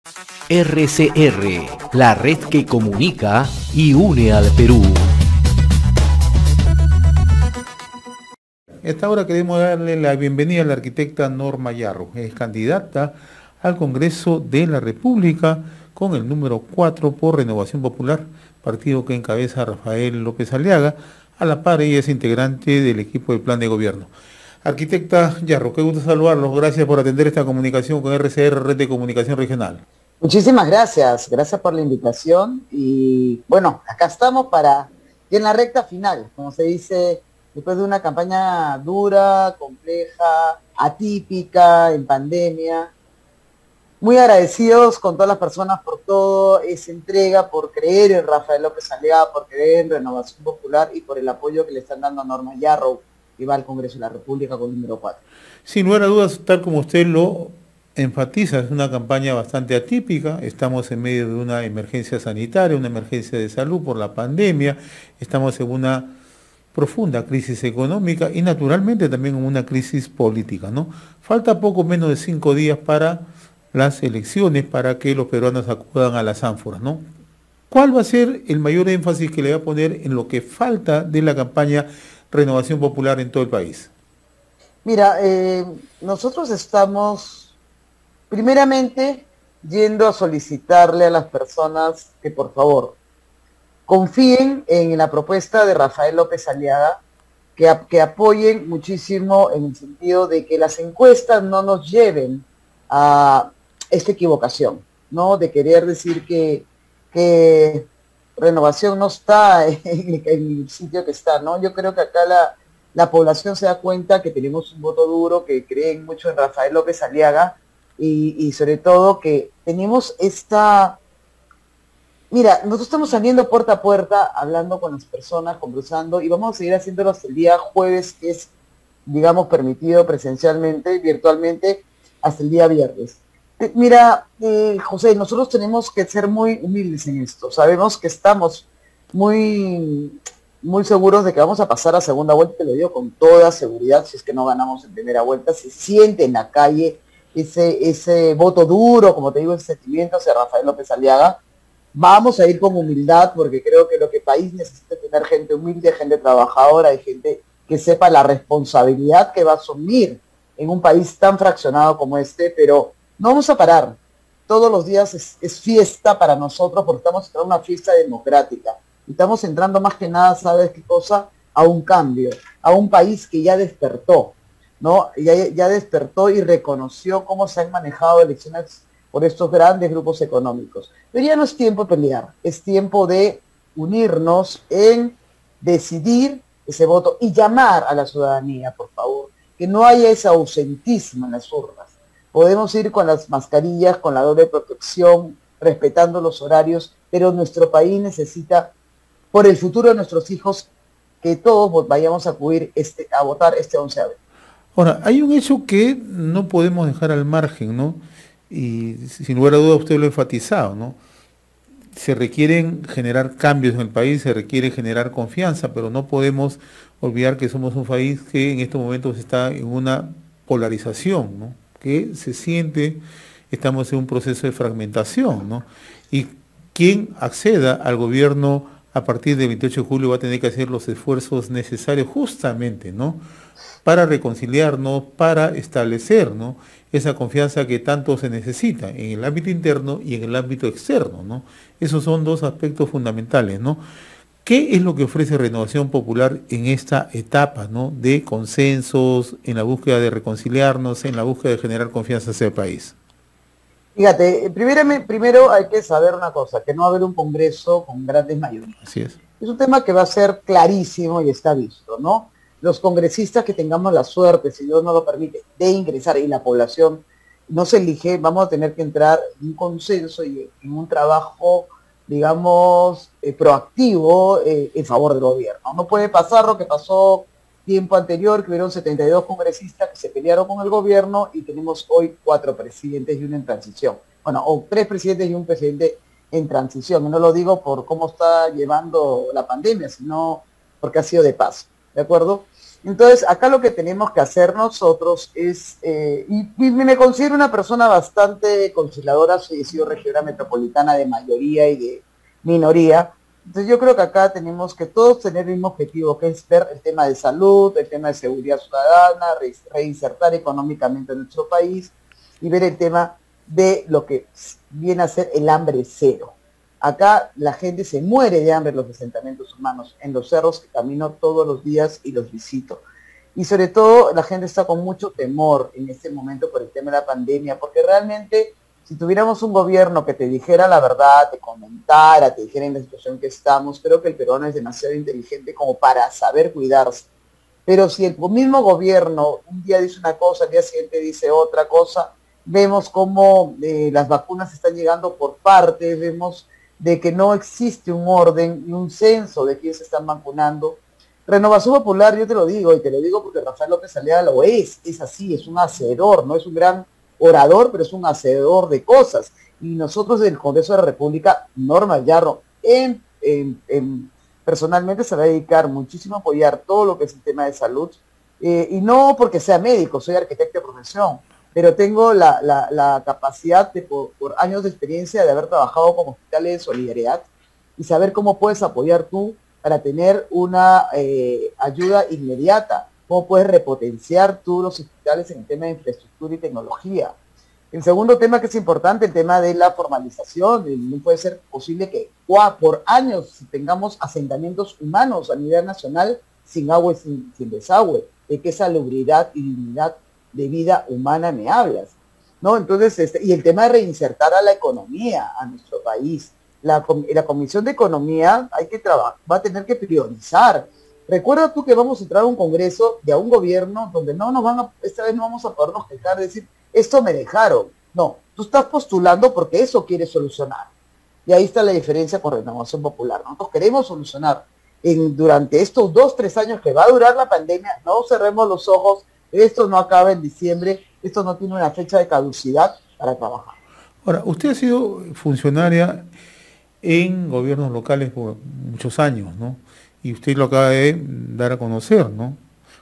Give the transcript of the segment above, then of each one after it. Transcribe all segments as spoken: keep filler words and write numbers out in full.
R C R, la red que comunica y une al Perú. A esta hora queremos darle la bienvenida a la arquitecta Norma Yarro. Es candidata al Congreso de la República con el número cuatro por Renovación Popular, partido que encabeza Rafael López Aliaga. A la par, ella es integrante del equipo del Plan de Gobierno. Arquitecta Yarro, qué gusto saludarlos. Gracias por atender esta comunicación con R C R, Red de Comunicación Regional. Muchísimas gracias, gracias por la invitación y bueno, acá estamos para, y en la recta final, como se dice, después de una campaña dura, compleja, atípica, en pandemia, muy agradecidos con todas las personas por todo, esa entrega, por creer en Rafael López Aliaga, por creer en Renovación Popular y por el apoyo que le están dando a Norma Yarro, que va al Congreso de la República con el número cuatro. Sin lugar a dudas, tal como usted lo enfatiza, es una campaña bastante atípica. Estamos en medio de una emergencia sanitaria, una emergencia de salud por la pandemia, estamos en una profunda crisis económica y naturalmente también en una crisis política, ¿no? Falta poco menos de cinco días para las elecciones, para que los peruanos acudan a las ánforas, ¿no? ¿Cuál va a ser el mayor énfasis que le va a poner en lo que falta de la campaña Renovación Popular en todo el país? Mira, eh, nosotros estamos primeramente yendo a solicitarle a las personas que por favor confíen en la propuesta de Rafael López Aliaga, que, que apoyen muchísimo en el sentido de que las encuestas no nos lleven a esta equivocación, ¿no? De querer decir que, que Renovación no está en, en el sitio que está, ¿no? Yo creo que acá la, la población se da cuenta que tenemos un voto duro, que creen mucho en Rafael López Aliaga, Y, y sobre todo que tenemos esta... Mira, nosotros estamos saliendo puerta a puerta, hablando con las personas, conversando, y vamos a seguir haciéndolo hasta el día jueves, que es, digamos, permitido presencialmente, virtualmente, hasta el día viernes. Eh, mira, eh, José, nosotros tenemos que ser muy humildes en esto. Sabemos que estamos muy, muy seguros de que vamos a pasar a segunda vuelta, te lo digo con toda seguridad, si es que no ganamos en primera vuelta, se siente en la calle Ese, ese voto duro, como te digo, ese sentimiento hacia Rafael López Aliaga. Vamos a ir con humildad, porque creo que lo que el país necesita es tener gente humilde, gente trabajadora, y gente que sepa la responsabilidad que va a asumir en un país tan fraccionado como este, pero no vamos a parar. Todos los días es, es fiesta para nosotros, porque estamos entrando a una fiesta democrática. Y estamos entrando más que nada, ¿sabes qué cosa? A un cambio, a un país que ya despertó, ¿no? Ya, ya despertó y reconoció cómo se han manejado elecciones por estos grandes grupos económicos. Pero ya no es tiempo de pelear, es tiempo de unirnos en decidir ese voto y llamar a la ciudadanía, por favor, que no haya ese ausentismo en las urnas. Podemos ir con las mascarillas, con la doble protección, respetando los horarios, pero nuestro país necesita, por el futuro de nuestros hijos, que todos vayamos a acudir este, a votar este once de abril. Ahora, hay un hecho que no podemos dejar al margen, ¿no? Y sin lugar a dudas usted lo ha enfatizado, ¿no? Se requieren generar cambios en el país, se requiere generar confianza, pero no podemos olvidar que somos un país que en estos momentos está en una polarización, ¿no? Que se siente, estamos en un proceso de fragmentación, ¿no? Y quien acceda al gobierno a partir del veintiocho de julio va a tener que hacer los esfuerzos necesarios justamente, ¿no? Para reconciliarnos, para establecer, ¿no? Esa confianza que tanto se necesita en el ámbito interno y en el ámbito externo, ¿no? Esos son dos aspectos fundamentales, ¿no? ¿Qué es lo que ofrece Renovación Popular en esta etapa, ¿no? De consensos, en la búsqueda de reconciliarnos, en la búsqueda de generar confianza hacia el país? Fíjate, primero, primero hay que saber una cosa, que no va a haber un congreso con grandes mayorías. Así es. Es un tema que va a ser clarísimo y está visto, ¿no? Los congresistas que tengamos la suerte, si Dios nos lo permite, de ingresar y la población no se elige, vamos a tener que entrar en un consenso y en un trabajo, digamos, eh, proactivo eh, en favor del gobierno. No puede pasar lo que pasó tiempo anterior, que hubieron setenta y dos congresistas que se pelearon con el gobierno y tenemos hoy cuatro presidentes y uno en transición. Bueno, o tres presidentes y un presidente en transición. Y no lo digo por cómo está llevando la pandemia, sino porque ha sido de paso, ¿de acuerdo? Entonces, acá lo que tenemos que hacer nosotros es, eh, y, y me considero una persona bastante conciliadora, soy he sido regidora metropolitana de mayoría y de minoría, entonces yo creo que acá tenemos que todos tener el mismo objetivo, que es ver el tema de salud, el tema de seguridad ciudadana, re, reinsertar económicamente a nuestro país y ver el tema de lo que viene a ser el hambre cero. Acá la gente se muere de hambre en los asentamientos humanos, en los cerros que camino todos los días y los visito. Y sobre todo la gente está con mucho temor en este momento por el tema de la pandemia, porque realmente si tuviéramos un gobierno que te dijera la verdad, te comentara, te dijera en la situación que estamos, creo que el peruano es demasiado inteligente como para saber cuidarse. Pero si el mismo gobierno un día dice una cosa, al día siguiente dice otra cosa, vemos cómo eh, las vacunas están llegando por partes, vemos de que no existe un orden y un censo de quién se están vacunando. Renovación Popular, yo te lo digo, y te lo digo porque Rafael López Aliaga lo es, es así, es un hacedor, no es un gran orador, pero es un hacedor de cosas. Y nosotros del Congreso de la República, Norma Yarro, en, en, en, personalmente se va a dedicar muchísimo a apoyar todo lo que es el tema de salud, eh, y no porque sea médico, soy arquitecto de profesión, pero tengo la, la, la capacidad de, por, por años de experiencia de haber trabajado con hospitales de solidaridad y saber cómo puedes apoyar tú para tener una eh, ayuda inmediata, cómo puedes repotenciar tú los hospitales en el tema de infraestructura y tecnología. El segundo tema que es importante, el tema de la formalización. No puede ser posible que por años tengamos asentamientos humanos a nivel nacional sin agua y sin, sin desagüe. ¿De qué salubridad y dignidad de vida humana me hablas? ¿No? Entonces, este, y el tema de reinsertar a la economía, a nuestro país. La, la Comisión de Economía hay que trabajar, va a tener que priorizar. Recuerda tú que vamos a entrar a un congreso de a un gobierno donde no nos van a, esta vez no vamos a podernos quejar, decir, esto me dejaron. No, tú estás postulando porque eso quieres solucionar. Y ahí está la diferencia con Renovación Popular. Nosotros queremos solucionar en, durante estos dos, tres años que va a durar la pandemia, no cerremos los ojos, esto no acaba en diciembre, esto no tiene una fecha de caducidad para trabajar. Ahora, usted ha sido funcionaria en gobiernos locales por muchos años, ¿no? Y usted lo acaba de dar a conocer, ¿no?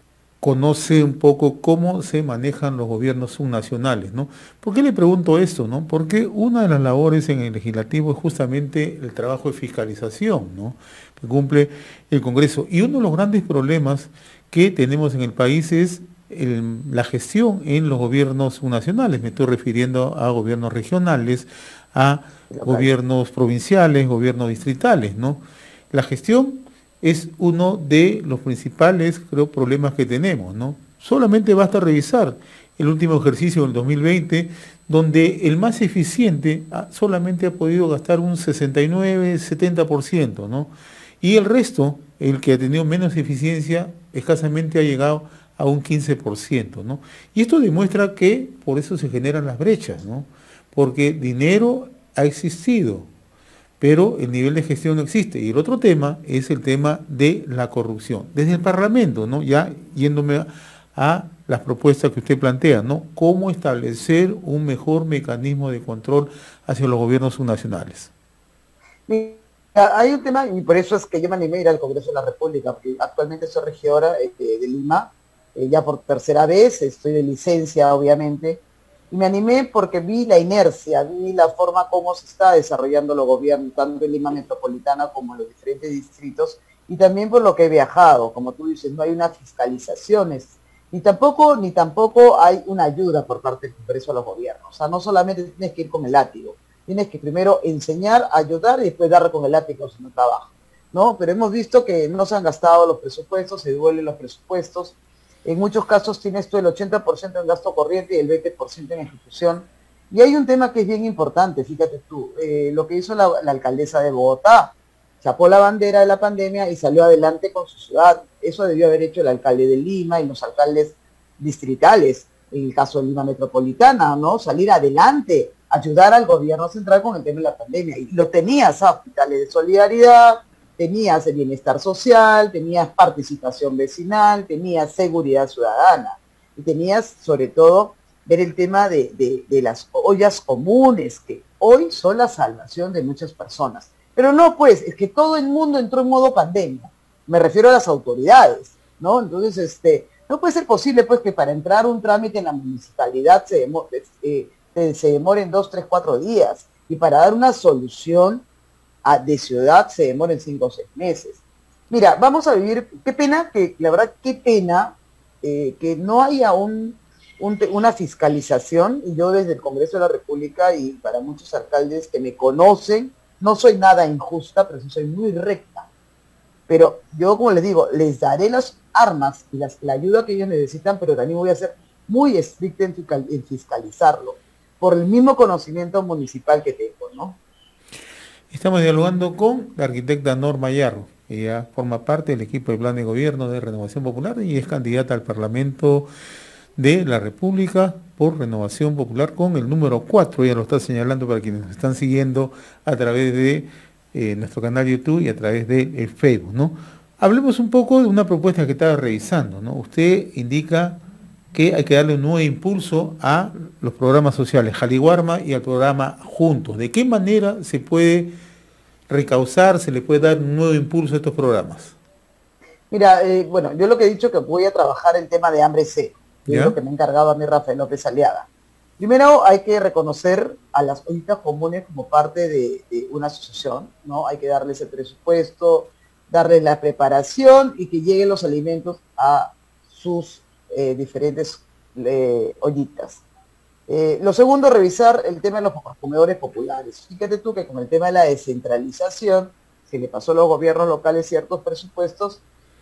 Conoce un poco cómo se manejan los gobiernos subnacionales, ¿no? ¿Por qué le pregunto esto, no? Porque una de las labores en el legislativo es justamente el trabajo de fiscalización, ¿no? Que cumple el Congreso. Y uno de los grandes problemas que tenemos en el país es el, la gestión en los gobiernos subnacionales. Me estoy refiriendo a gobiernos regionales, a gobiernos provinciales, gobiernos distritales, ¿no? La gestión es uno de los principales, creo, problemas que tenemos, ¿no? Solamente basta revisar el último ejercicio del dos mil veinte, donde el más eficiente solamente ha podido gastar un sesenta y nueve, setenta por ciento, ¿no? Y el resto, el que ha tenido menos eficiencia, escasamente ha llegado a un quince por ciento, ¿no? Y esto demuestra que por eso se generan las brechas, ¿no? Porque dinero ha existido, pero el nivel de gestión no existe. Y el otro tema es el tema de la corrupción. Desde el Parlamento, ¿no? Ya yéndome a, a las propuestas que usted plantea, ¿no? ¿Cómo establecer un mejor mecanismo de control hacia los gobiernos subnacionales? Mira, hay un tema, y por eso es que yo me animé a ir al Congreso de la República, porque actualmente soy regidora eh, de Lima, eh, ya por tercera vez, estoy de licencia, obviamente, y me animé porque vi la inercia, vi la forma como se está desarrollando los gobiernos, tanto en Lima Metropolitana como en los diferentes distritos, y también por lo que he viajado. Como tú dices, no hay unas fiscalizaciones, ni tampoco, ni tampoco hay una ayuda por parte del Congreso a los gobiernos. O sea, no solamente tienes que ir con el látigo, tienes que primero enseñar, ayudar y después darle con el látigo si no trabaja, ¿no? Pero hemos visto que no se han gastado los presupuestos, se devuelven los presupuestos. En muchos casos tienes tú el ochenta por ciento en gasto corriente y el veinte por ciento en ejecución. Y hay un tema que es bien importante, fíjate tú, eh, lo que hizo la, la alcaldesa de Bogotá, chapó la bandera de la pandemia y salió adelante con su ciudad. Eso debió haber hecho el alcalde de Lima y los alcaldes distritales, en el caso de Lima Metropolitana, ¿no? Salir adelante, ayudar al gobierno central con el tema de la pandemia. Y lo tenías a hospitales de solidaridad, tenías el bienestar social, tenías participación vecinal, tenías seguridad ciudadana y tenías sobre todo ver el tema de, de, de las ollas comunes que hoy son la salvación de muchas personas. Pero no, pues, es que todo el mundo entró en modo pandemia. Me refiero a las autoridades. ¿no? Entonces, este, no puede ser posible, pues, que para entrar un trámite en la municipalidad se demore, eh, se demoren dos, tres, cuatro días, y para dar una solución a, de ciudad se demoren cinco o seis meses. Mira, vamos a vivir, qué pena, que la verdad, qué pena eh, que no haya un, un, una fiscalización, y yo desde el Congreso de la República y para muchos alcaldes que me conocen, no soy nada injusta, pero sí soy muy recta. Pero yo, como les digo, les daré las armas y las, la ayuda que ellos necesitan, pero también voy a ser muy estricta en, en fiscalizarlo, por el mismo conocimiento municipal que tengo, ¿no? Estamos dialogando con la arquitecta Norma Yarro. Ella forma parte del equipo de plan de gobierno de Renovación Popular y es candidata al Parlamento de la República por Renovación Popular con el número cuatro. Ella lo está señalando para quienes nos están siguiendo a través de eh, nuestro canal YouTube y a través de el Facebook, ¿no? Hablemos un poco de una propuesta que estaba revisando, ¿no? Usted indica que hay que darle un nuevo impulso a los programas sociales, Jaliguarma y al programa Juntos. ¿De qué manera se puede recausar, se le puede dar un nuevo impulso a estos programas? Mira, eh, bueno, yo lo que he dicho que voy a trabajar el tema de hambre cero, que es lo que me ha encargado a mí Rafael López Aliaga. Primero hay que reconocer a las ollitas comunes como parte de, de una asociación, ¿no? Hay que darles el presupuesto, darles la preparación y que lleguen los alimentos a sus eh, diferentes eh, ollitas. Eh, lo segundo, revisar el tema de los comedores populares. Fíjate tú que con el tema de la descentralización se le pasó a los gobiernos locales ciertos presupuestos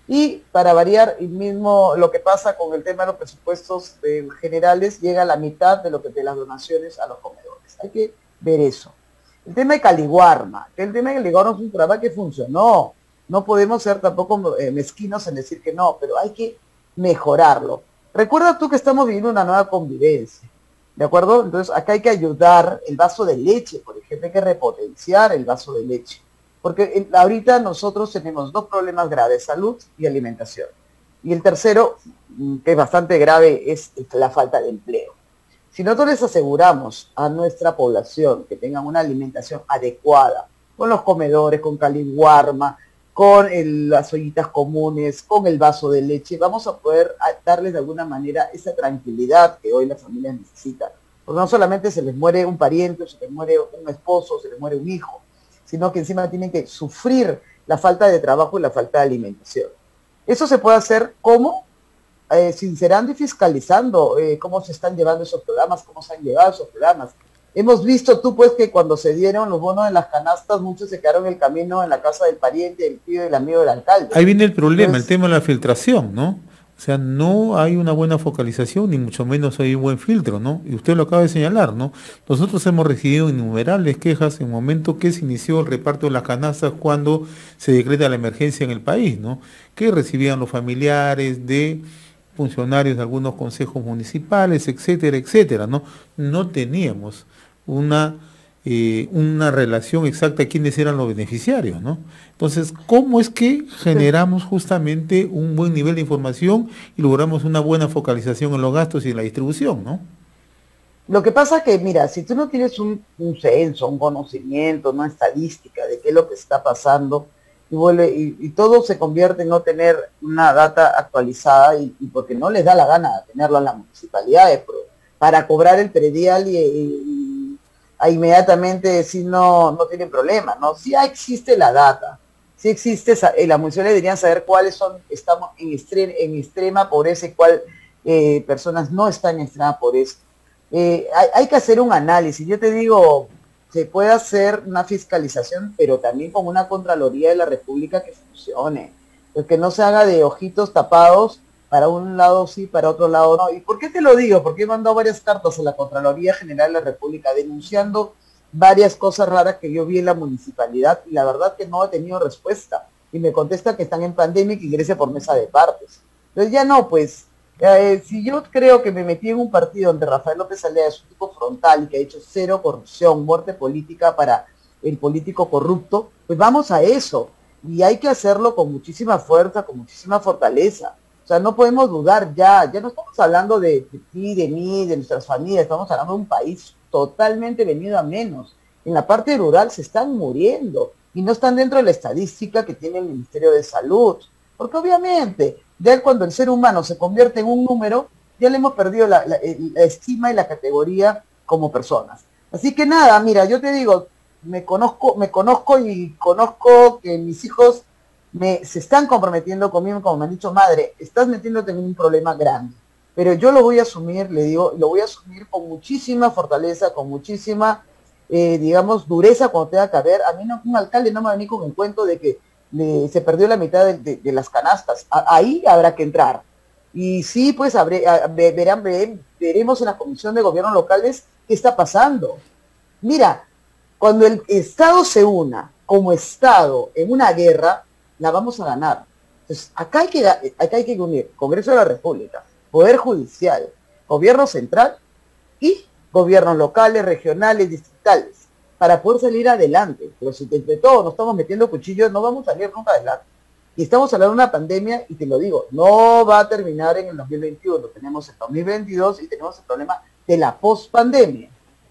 y para variar, el mismo lo que pasa con el tema de los presupuestos eh, generales, llega a la mitad de lo que de las donaciones a los comedores. Hay que ver eso. El tema de Caliguarma, que el tema de Caliguarma es un programa que funcionó. No podemos ser tampoco eh, mezquinos en decir que no, pero hay que mejorarlo. Recuerda tú que estamos viviendo una nueva convivencia, ¿de acuerdo? Entonces acá hay que ayudar el vaso de leche, por ejemplo, hay que repotenciar el vaso de leche. Porque ahorita nosotros tenemos dos problemas graves, salud y alimentación. Y el tercero, que es bastante grave, es la falta de empleo. Si nosotros les aseguramos a nuestra población que tengan una alimentación adecuada, con los comedores, con Caliguarma, con el, las ollitas comunes, con el vaso de leche, vamos a poder darles de alguna manera esa tranquilidad que hoy las familias necesitan. Porque no solamente se les muere un pariente, se les muere un esposo, se les muere un hijo, sino que encima tienen que sufrir la falta de trabajo y la falta de alimentación. Eso se puede hacer como eh, sincerando y fiscalizando eh, cómo se están llevando esos programas, cómo se han llevado esos programas. Hemos visto tú pues que cuando se dieron los bonos de las canastas, muchos se quedaron en el camino en la casa del pariente, del tío y del amigo del alcalde. Ahí viene el problema, Entonces, el tema de la filtración, ¿no? O sea, no hay una buena focalización, ni mucho menos hay un buen filtro, ¿no? Y usted lo acaba de señalar, ¿no? Nosotros hemos recibido innumerables quejas en el momento que se inició el reparto de las canastas cuando se decreta la emergencia en el país, ¿no? Que recibían los familiares de funcionarios de algunos consejos municipales, etcétera, etcétera, ¿no? No teníamos una, eh, una relación exacta de quiénes eran los beneficiarios, ¿no? Entonces, ¿cómo es que generamos justamente un buen nivel de información y logramos una buena focalización en los gastos y en la distribución, ¿no? Lo que pasa es que, mira, si tú no tienes un, un censo, un conocimiento, una estadística de qué es lo que está pasando, y, vuelve, y, y todo se convierte en no tener una data actualizada, y, y porque no les da la gana tenerlo en las municipalidades, pero para cobrar el predial y, y, y inmediatamente si no, no tienen problema, ¿no? Sí existe la data, sí existe, eh, las municipalidades deberían saber cuáles son, estamos en, extre, en extrema pobreza y cuáles eh, personas no están en extrema pobreza. Eh, hay, hay que hacer un análisis, yo te digo, se puede hacer una fiscalización, pero también con una Contraloría de la República que funcione, que no se haga de ojitos tapados, para un lado sí, para otro lado no. ¿Y por qué te lo digo? Porque he mandado varias cartas a la Contraloría General de la República denunciando varias cosas raras que yo vi en la municipalidad y la verdad que no he tenido respuesta. Y me contesta que están en pandemia y que ingrese por mesa de partes. Entonces ya no, pues, eh, si yo creo que me metí en un partido donde Rafael López Aliaga es un tipo frontal y que ha hecho cero corrupción, muerte política para el político corrupto, pues vamos a eso. Y hay que hacerlo con muchísima fuerza, con muchísima fortaleza. O sea, no podemos dudar ya, ya no estamos hablando de, de ti, de mí, de nuestras familias, estamos hablando de un país totalmente venido a menos. En la parte rural se están muriendo y no están dentro de la estadística que tiene el Ministerio de Salud. Porque obviamente Ya cuando el ser humano se convierte en un número, ya le hemos perdido la, la, la estima y la categoría como personas. Así que nada, mira, yo te digo, me conozco, me conozco y conozco que mis hijos me, se están comprometiendo conmigo, como me han dicho, madre, estás metiéndote en un problema grande. Pero yo lo voy a asumir, le digo, lo voy a asumir con muchísima fortaleza, con muchísima, eh, digamos, dureza cuando tenga que haber. A mí no, un alcalde no me va a venir con el cuento de que le, se perdió la mitad de, de, de las canastas. A, ahí habrá que entrar. Y sí, pues habré, a, verán, veremos en la Comisión de Gobiernos Locales qué está pasando. Mira, cuando el Estado se una como Estado en una guerra, la vamos a ganar. Entonces, acá hay que, acá hay que unir Congreso de la República, Poder Judicial, Gobierno Central y gobiernos locales, regionales, distritales, para poder salir adelante. Pero si entre todos nos estamos metiendo cuchillos, no vamos a salir nunca adelante. Y estamos hablando de una pandemia, y te lo digo, no va a terminar en el dos mil veintiuno, tenemos el dos mil veintidós y tenemos el problema de la pospandemia.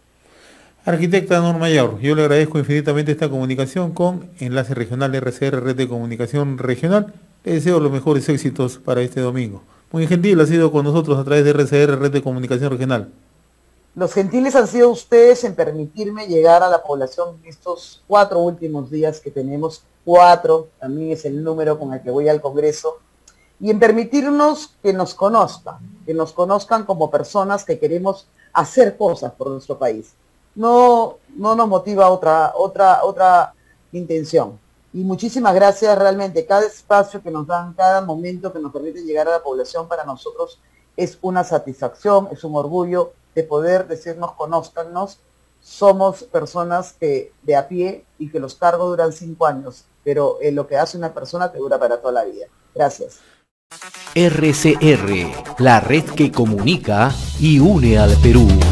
Arquitecta Norma Yaur, yo le agradezco infinitamente esta comunicación con Enlace Regional R C R, Red de Comunicación Regional. Le deseo los mejores éxitos para este domingo. Muy gentil ha sido con nosotros a través de R C R, Red de Comunicación Regional. Los gentiles han sido ustedes en permitirme llegar a la población estos cuatro últimos días que tenemos. Cuatro, también es el número con el que voy al Congreso. Y en permitirnos que nos conozcan, que nos conozcan como personas que queremos hacer cosas por nuestro país. No, no nos motiva otra, otra, otra intención. Y muchísimas gracias realmente. Cada espacio que nos dan, cada momento que nos permite llegar a la población para nosotros es una satisfacción, es un orgullo de poder decirnos, conózcanos. Somos personas que de a pie y que los cargos duran cinco años, pero en lo que hace una persona te dura para toda la vida. Gracias. R C R, la red que comunica y une al Perú.